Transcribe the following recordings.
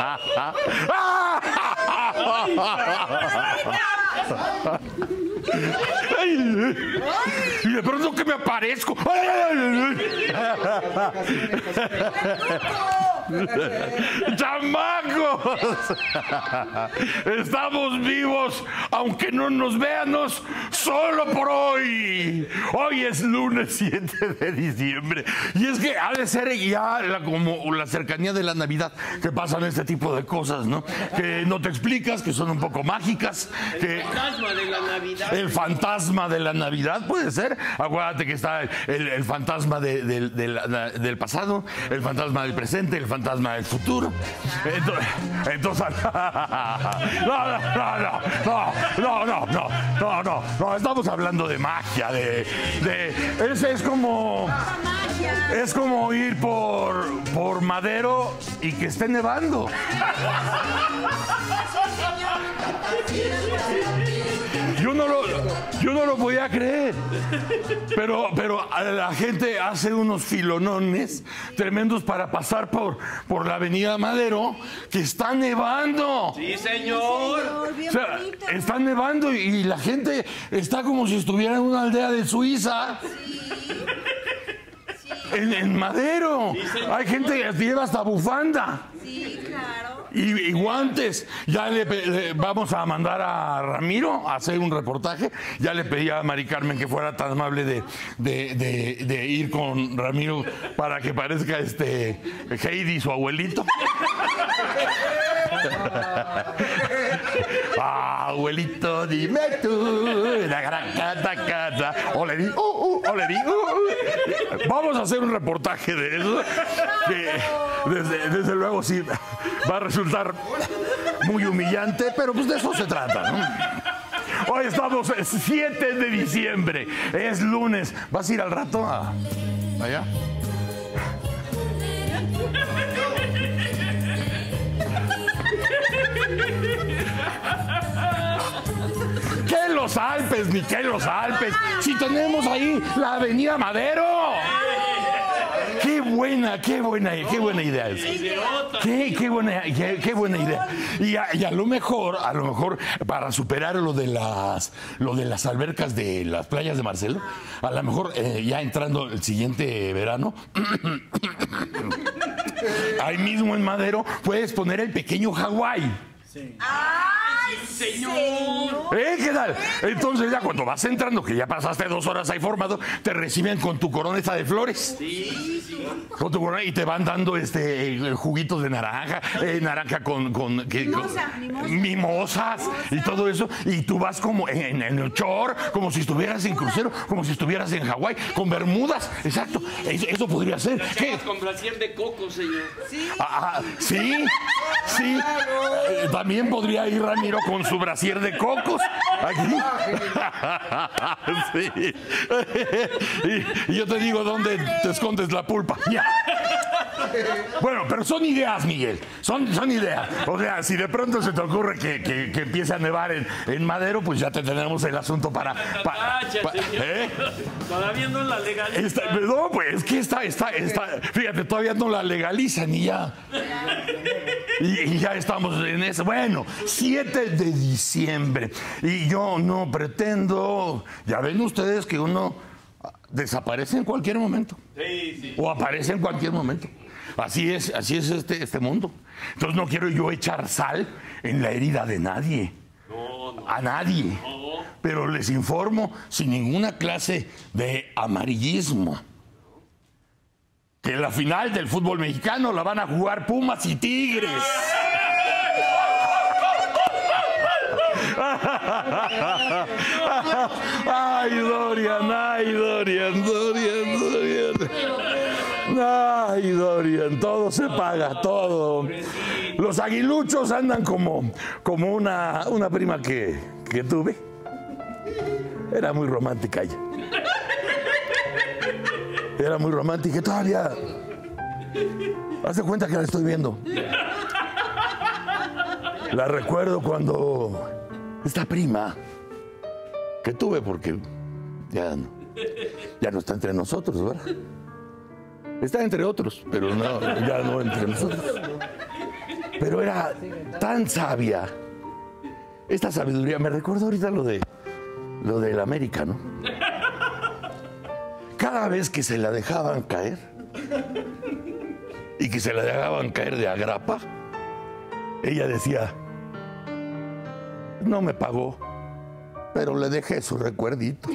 Y de pronto que me aparezco. ¡Chamacos! Estamos vivos, aunque no nos veamos, solo por hoy. Hoy es lunes 7 de diciembre. Y es que ha de ser ya como la cercanía de la Navidad que pasan este tipo de cosas, ¿no? Que no te explicas, que son un poco mágicas. El fantasma de la Navidad. El fantasma de la Navidad puede ser. Acuérdate que está el fantasma del pasado, el fantasma del presente, el fantasma del futuro. Entonces, no, estamos hablando de magia, ese es como ir por Madero y que esté nevando. Yo no lo podía creer. Pero la gente hace unos filonones tremendos para pasar por la avenida Madero, que está nevando. Sí, señor. O sea, está nevando y la gente está como si estuviera en una aldea de Suiza. En Madero. Sí, hay gente que lleva hasta bufanda. Sí, claro. Y guantes. Ya vamos a mandar a Ramiro a hacer un reportaje. Ya le pedí a Mari Carmen que fuera tan amable de ir con Ramiro para que parezca Heidi, su abuelito. Abuelito, dime tú. Vamos a hacer un reportaje de eso. Que desde luego sí va a resultar muy humillante, pero pues de eso se trata, ¿no? Hoy estamos 7 de diciembre, es lunes. ¿Vas a ir al rato allá? ¿Qué los Alpes? Ni qué los Alpes. Si tenemos ahí la avenida Madero. Qué buena idea es. Qué buena idea. Y a lo mejor, para superar lo de las albercas de las playas de Marcelo, a lo mejor ya entrando el siguiente verano, ahí mismo en Madero puedes poner el pequeño Hawái. Sí. ¡Ay, señor! ¿Qué tal? Entonces ya cuando vas entrando, que ya pasaste 2 horas ahí formado, te reciben con tu corona esa de flores. Sí. Con tu corona y te van dando juguitos de naranja, naranja con mimosas y todo eso. Y tú vas como en el shore, como si estuvieras en crucero, como si estuvieras en Hawái, con bermudas. Exacto. Eso podría ser. ¿Qué? Con brasier de coco, señor. Sí. Sí. También podría ir Ramiro con su brasier de cocos. Aquí. Sí. Y yo te digo dónde te escondes la pulpa. Ya. Bueno, pero son ideas, Miguel. Son ideas. O sea, si de pronto se te ocurre que empiece a nevar en Madero, pues ya te tenemos el asunto para Todavía no la legalizan. No, pues es que está. Fíjate, todavía no la legalizan y ya. Y ya estamos en eso. Bueno, 7 de diciembre. Y yo no pretendo. Ya ven ustedes que uno desaparece en cualquier momento. Sí. O aparece en cualquier momento. Así es este mundo. Entonces no quiero yo echar sal en la herida de nadie. No. A nadie. No. Pero les informo sin ninguna clase de amarillismo que la final del fútbol mexicano la van a jugar Pumas y Tigres. Ay, Dorian. Ay, Dorian, todo se paga, todo. Los aguiluchos andan como una prima que tuve. Era muy romántica ella. Era muy romántica y todavía. Haz de cuenta que la estoy viendo. La recuerdo cuando esta prima que tuve, porque ya no está entre nosotros, ¿verdad? Está entre otros, pero ya no entre nosotros. pero era tan sabia. Esta sabiduría, me recuerdo ahorita lo del América, ¿no? Cada vez que se la dejaban caer y que se la dejaban caer de agrapa, ella decía, no me pagó, pero le dejé su recuerdito.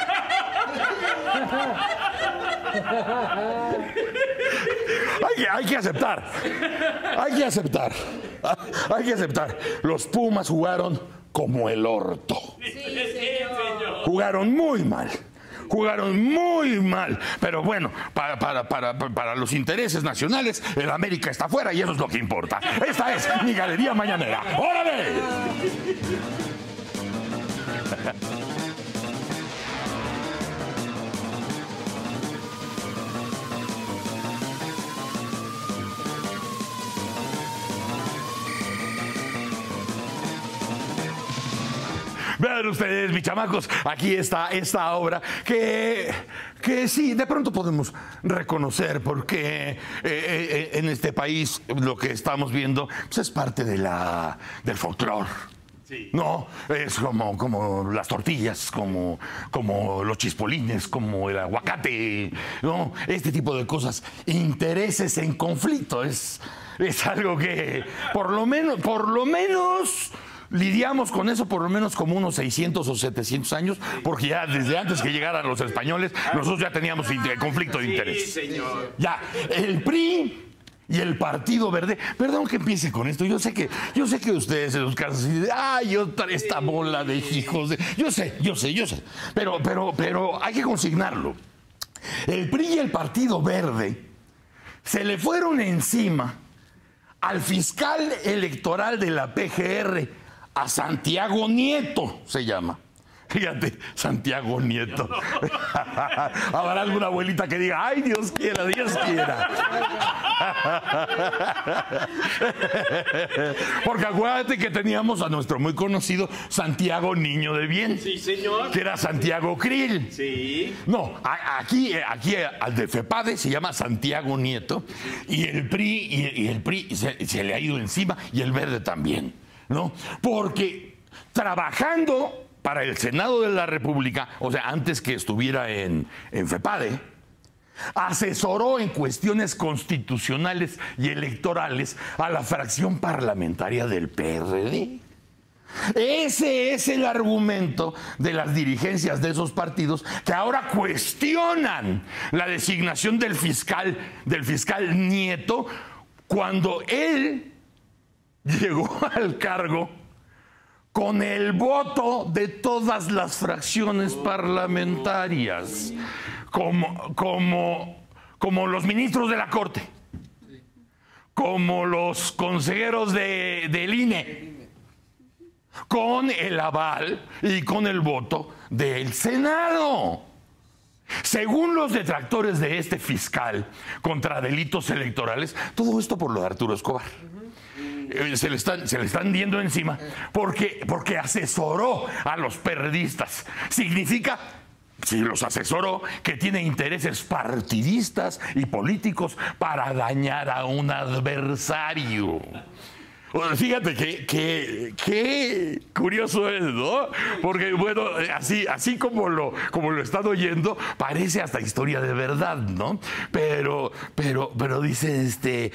Hay que aceptar. Los Pumas jugaron como el orto. Jugaron muy mal. Pero bueno, para los intereses nacionales, el América está fuera y eso es lo que importa. Esta es mi Galería Mañanera. ¡Órale! Vean ustedes, mis chamacos, aquí está esta obra que sí, de pronto podemos reconocer porque en este país lo que estamos viendo pues, es parte del folclore. Sí. No, es como las tortillas, como los chispolines, como el aguacate, ¿no? Este tipo de cosas, intereses en conflicto, es algo que por lo menos lidiamos con eso por lo menos como unos 600 o 700 años, porque ya desde antes que llegaran los españoles, nosotros ya teníamos conflicto de interés. Sí, señor. Ya, el PRI y el Partido Verde, perdón que empiece con esto, yo sé que ustedes en sus casas dicen, ay, esta bola de hijos de... Yo sé, pero hay que consignarlo. El PRI y el Partido Verde se le fueron encima al fiscal electoral de la PGR, a Santiago Nieto, se llama. Fíjate, Santiago Nieto. Habrá alguna abuelita que diga, ay, Dios quiera, Dios quiera. Porque acuérdate que teníamos a nuestro muy conocido Santiago Niño de Bien. Sí, señor. Que era Santiago Krill. Sí. No, aquí al de FEPADE se llama Santiago Nieto. Y el PRI se le ha ido encima y el Verde también, ¿no? Porque trabajando para el Senado de la República, o sea, antes que estuviera en FEPADE, asesoró en cuestiones constitucionales y electorales a la fracción parlamentaria del PRD. Ese es el argumento de las dirigencias de esos partidos que ahora cuestionan la designación del fiscal Nieto cuando él llegó al cargo con el voto de todas las fracciones parlamentarias, como los ministros de la Corte, como los consejeros del INE, con el aval y con el voto del Senado. Según los detractores de este fiscal contra delitos electorales, todo esto por lo de Arturo Escobar. Se le están yendo encima porque asesoró a los perredistas. Significa, si los asesoró, que tiene intereses partidistas y políticos para dañar a un adversario. Bueno, fíjate qué curioso es, ¿no? Porque, bueno, así como lo están oyendo, parece hasta historia de verdad, ¿no? Pero dice,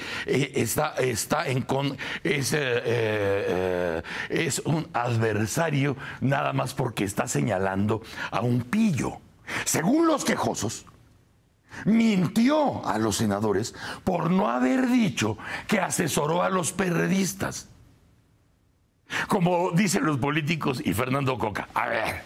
es un adversario nada más porque está señalando a un pillo. Según los quejosos, mintió a los senadores por no haber dicho que asesoró a los perredistas. Como dicen los políticos y Fernando Coca. A ver.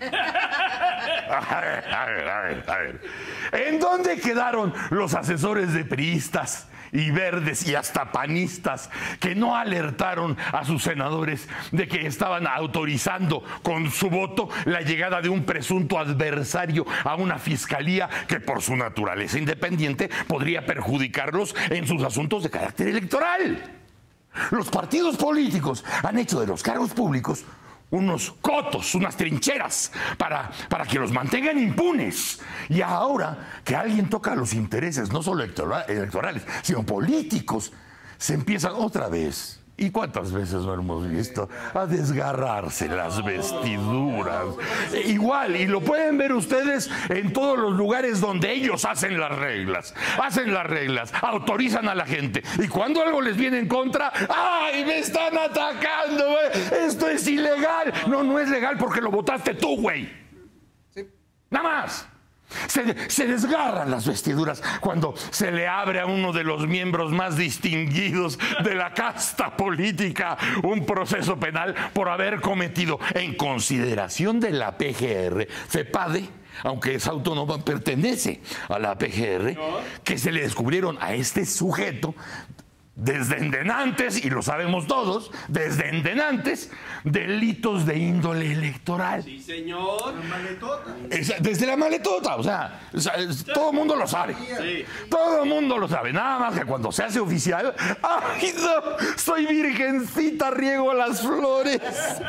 ¿En dónde quedaron los asesores de priistas y verdes y hasta panistas que no alertaron a sus senadores de que estaban autorizando con su voto la llegada de un presunto adversario a una fiscalía que por su naturaleza independiente podría perjudicarlos en sus asuntos de carácter electoral? Los partidos políticos han hecho de los cargos públicos unos cotos, unas trincheras para que los mantengan impunes. Y ahora que alguien toca los intereses, no solo electorales, sino políticos, se empiezan otra vez. ¿Y cuántas veces no hemos visto? A desgarrarse las vestiduras. Igual, y lo pueden ver ustedes en todos los lugares donde ellos hacen las reglas. Hacen las reglas, autorizan a la gente. Y cuando algo les viene en contra, ¡ay, me están atacando, güey! ¡Esto es ilegal! No, no es legal porque lo votaste tú, güey. Nada más. Se desgarran las vestiduras cuando se le abre a uno de los miembros más distinguidos de la casta política un proceso penal por haber cometido, en consideración de la PGR, FEPADE, aunque es autónoma, pertenece a la PGR, que se le descubrieron a este sujeto desde endenantes, y lo sabemos todos, desde endenantes, delitos de índole electoral. Sí, señor. La maletota. Desde la maletota, o sea, todo el mundo lo sabe. Sí. Todo el mundo lo sabe. Nada más que cuando se hace oficial, ¡ay, no! Soy virgencita, riego las flores.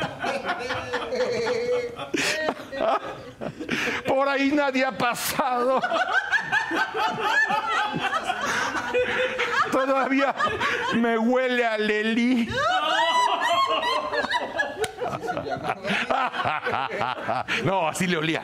Por ahí nadie ha pasado. Todavía me huele a Lelí. No, así le olía.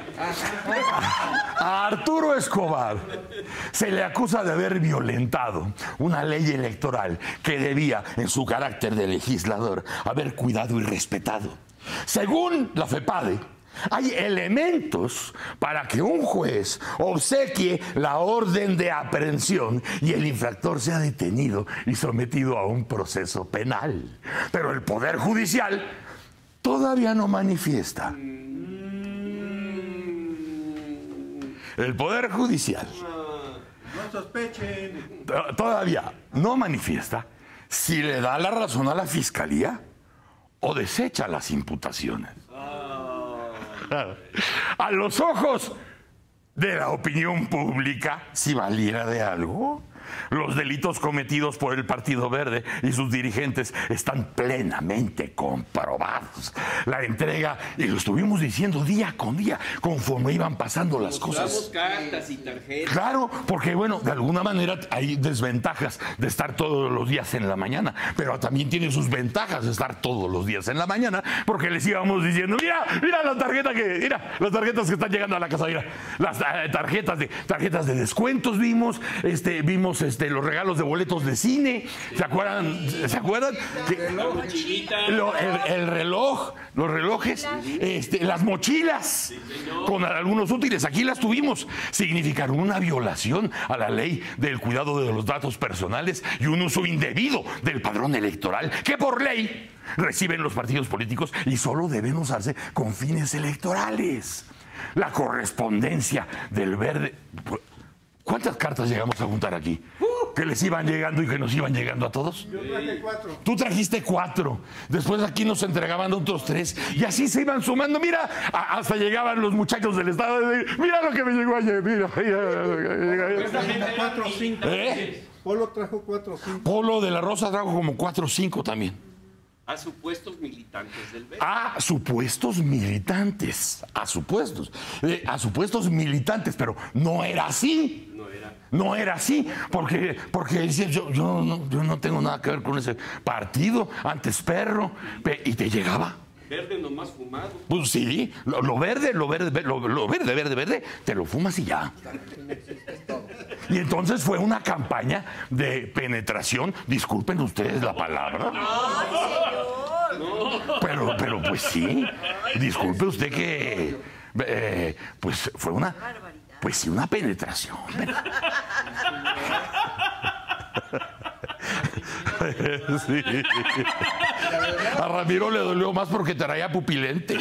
A Arturo Escobar se le acusa de haber violentado una ley electoral que debía, en su carácter de legislador, haber cuidado y respetado. Según la FEPADE, hay elementos para que un juez obsequie la orden de aprehensión y el infractor sea detenido y sometido a un proceso penal. Pero el Poder Judicial todavía no manifiesta. El Poder Judicial No sospechen. todavía no manifiesta si le da la razón a la Fiscalía o desecha las imputaciones. A los ojos de la opinión pública, si valiera de algo, los delitos cometidos por el Partido Verde y sus dirigentes están plenamente comprobados. La entrega, y lo estuvimos diciendo día con día, conforme iban pasando las cosas. Cartas y tarjetas. Claro, porque bueno, de alguna manera hay desventajas de estar todos los días en la mañana, pero también tiene sus ventajas de estar todos los días en la mañana, porque les íbamos diciendo, mira las tarjetas las tarjetas que están llegando a la casa, mira, las tarjetas de descuentos vimos los regalos de boletos de cine, ¿se acuerdan? La mochilita. El reloj, los relojes, las mochilas, con algunos útiles, aquí las tuvimos, significaron una violación a la ley del cuidado de los datos personales y un uso indebido del padrón electoral, que por ley reciben los partidos políticos y solo deben usarse con fines electorales. La correspondencia del Verde. ¿Cuántas cartas llegamos a juntar aquí? Que les iban llegando y que nos iban llegando a todos. Yo traje 4. Tú trajiste 4. Después aquí nos entregaban otros 3. Y así se iban sumando. Mira, hasta llegaban los muchachos del Estado. Mira lo que me llegó ayer. Mira. 4 o 5. Polo trajo 4 o 5. Polo de la Rosa trajo como 4 o 5 también. A supuestos militantes del Verde. A supuestos militantes. A supuestos militantes. Pero no era así. No era así, porque decías, yo no tengo nada que ver con ese partido, antes perro, y te llegaba. Verde nomás fumado. Pues sí, lo verde, te lo fumas y ya. Y entonces fue una campaña de penetración, disculpen ustedes la palabra. Pero pues sí, disculpe usted que pues fue una penetración. Sí. A Ramiro le dolió más porque traía pupilente.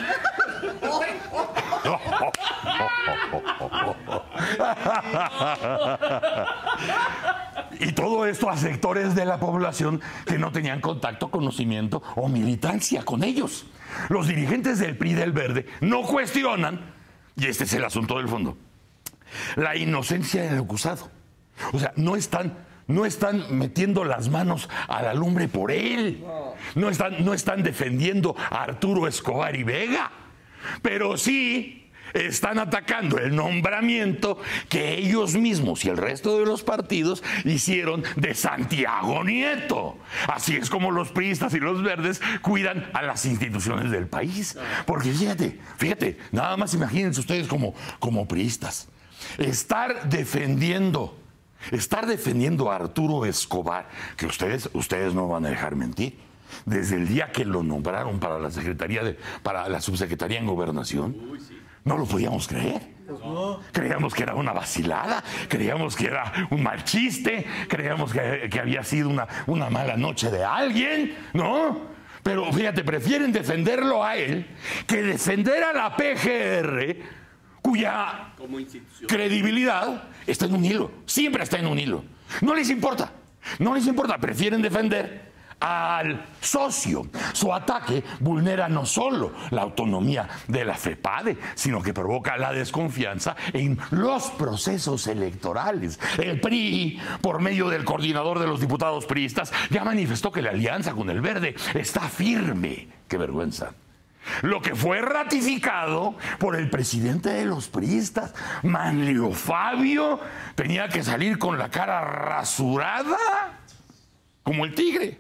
Y todo esto a sectores de la población que no tenían contacto, conocimiento o militancia con ellos. Los dirigentes del PRI y del Verde no cuestionan, y este es el asunto del fondo, la inocencia del acusado. O sea, no están metiendo las manos a la lumbre por él. No están defendiendo a Arturo Escobar y Vega. Pero sí están atacando el nombramiento que ellos mismos y el resto de los partidos hicieron de Santiago Nieto. Así es como los priistas y los verdes cuidan a las instituciones del país. Porque fíjate, nada más imagínense ustedes como priistas. Estar defendiendo a Arturo Escobar, que ustedes no van a dejar mentir, desde el día que lo nombraron para la para la subsecretaría en Gobernación, no lo podíamos creer. Creíamos que era una vacilada, creíamos que era un mal chiste, creíamos que había sido una mala noche de alguien, ¿no? Pero fíjate, prefieren defenderlo a él que defender a la PGR, cuya credibilidad está en un hilo, siempre está en un hilo. No les importa, prefieren defender al socio. Su ataque vulnera no solo la autonomía de la FEPADE, sino que provoca la desconfianza en los procesos electorales. El PRI, por medio del coordinador de los diputados priistas, ya manifestó que la alianza con el Verde está firme. ¡Qué vergüenza! Lo que fue ratificado por el presidente de los priistas, Manlio Fabio, tenía que salir con la cara rasurada como el tigre.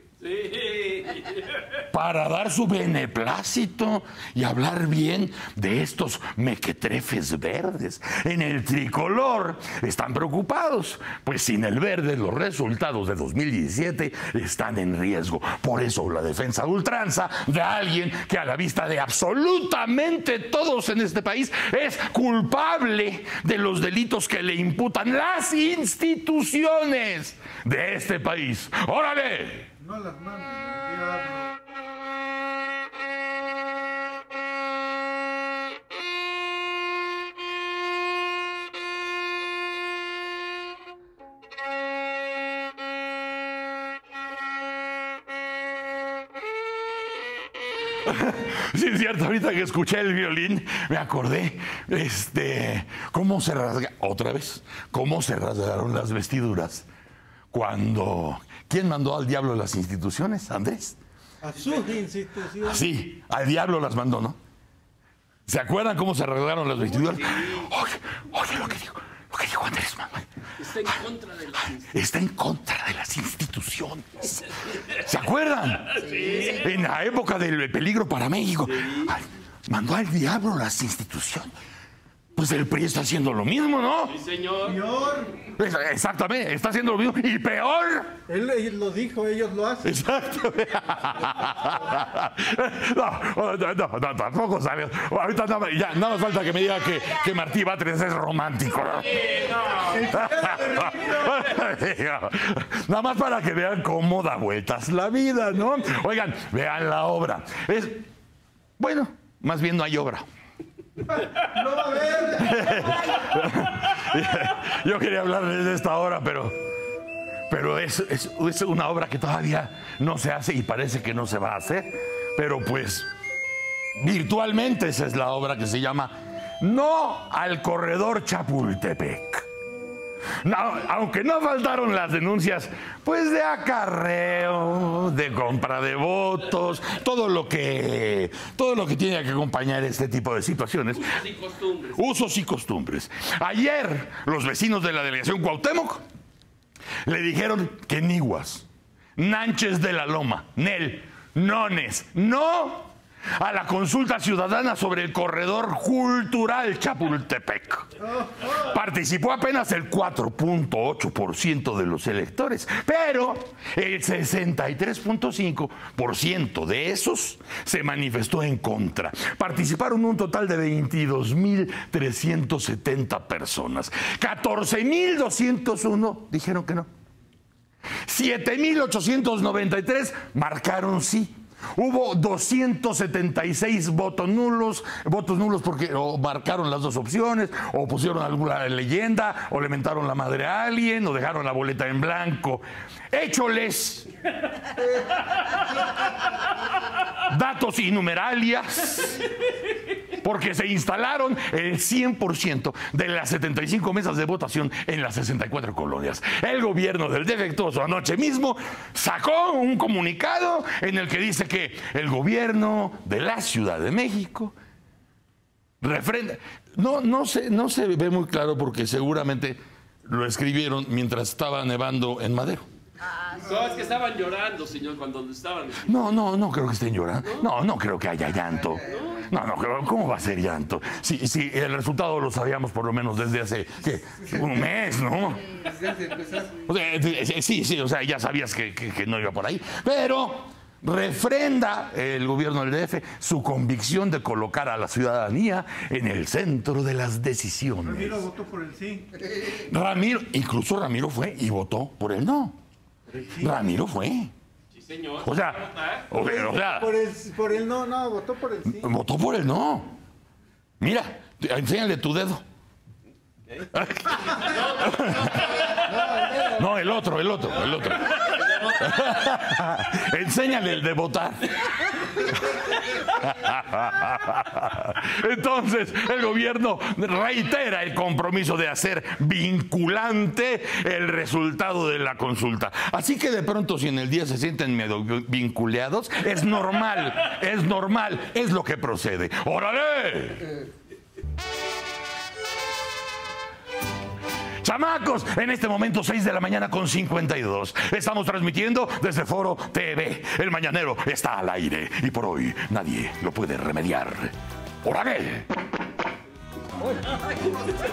Para dar su beneplácito y hablar bien de estos mequetrefes verdes. En el tricolor están preocupados, pues sin el verde los resultados de 2017 están en riesgo. Por eso la defensa de ultranza de alguien que a la vista de absolutamente todos en este país es culpable de los delitos que le imputan las instituciones de este país. ¡Órale! No las manden al diablo. Sí, es cierto, ahorita que escuché el violín me acordé cómo se rasgaron las vestiduras cuando... ¿Quién mandó al diablo las instituciones, Andrés? A sus instituciones. Sí, al diablo las mandó, ¿no? ¿Se acuerdan cómo se rasgaron las vestiduras? Oye, lo que dijo Andrés Manuel. Está en contra de las instituciones. ¿Se acuerdan? Sí. En la época del peligro para México. Sí. Mandó al diablo las instituciones. Pues el PRI está haciendo lo mismo, ¿no? Sí, señor. Peor. Exactamente, está haciendo lo mismo. Y peor. Él lo dijo, ellos lo hacen. Exacto. No, tampoco sabes. Ahorita nada más falta que me diga que Martí Batres es romántico. Nada más para que vean cómo da vueltas la vida, ¿no? Oigan, vean la obra. Bueno, más bien no hay obra. No va a haber. Yo quería hablarles de esta obra, pero es una obra que todavía no se hace y parece que no se va a hacer. Pero pues, virtualmente esa es la obra que se llama No al Corredor Chapultepec. No, aunque no faltaron las denuncias, pues de acarreo, de compra de votos, todo lo que tiene que acompañar este tipo de situaciones. Usos y costumbres. Ayer, los vecinos de la delegación Cuauhtémoc le dijeron que Niguas, Nánchez de la Loma, Nel, Nones, no a la consulta ciudadana sobre el corredor cultural Chapultepec. Participó apenas el 4.8% de los electores, pero el 63.5% de esos se manifestó en contra. Participaron un total de 22.370 personas. 14.201 dijeron que no. 7.893 marcaron sí. Hubo 276 votos nulos porque o marcaron las dos opciones, o pusieron alguna leyenda, o le mentaron la madre a alguien, o dejaron la boleta en blanco. Écholes datos y numeralias, porque se instalaron el 100% de las 75 mesas de votación en las 64 colonias. El gobierno del defectuoso anoche mismo sacó un comunicado en el que dice que el gobierno de la Ciudad de México No se ve muy claro porque seguramente lo escribieron mientras estaba nevando en Madero. No, es que estaban llorando, señor, cuando estaban. No creo que estén llorando. No creo que haya llanto. No, ¿cómo va a ser llanto? Sí, el resultado lo sabíamos por lo menos desde hace, ¿qué? Un mes, ¿no? O sea, sí, o sea, ya sabías que no iba por ahí. Pero refrenda el gobierno del DF su convicción de colocar a la ciudadanía en el centro de las decisiones. Ramiro votó por el sí. Incluso Ramiro fue y votó por el no. Ramiro fue. Sí, señor. O sea, Por el no, votó por el sí. votó por el no. Mira, enséñale tu dedo. No, el otro. Enséñale el de votar. Entonces, el gobierno reitera el compromiso de hacer vinculante el resultado de la consulta. Así que de pronto, si en el día se sienten medio vinculeados, es normal, es lo que procede. ¡Órale! Chamacos, en este momento 6 de la mañana con 52. Estamos transmitiendo desde Foro TV. El Mañanero está al aire y por hoy nadie lo puede remediar. ¡Órale!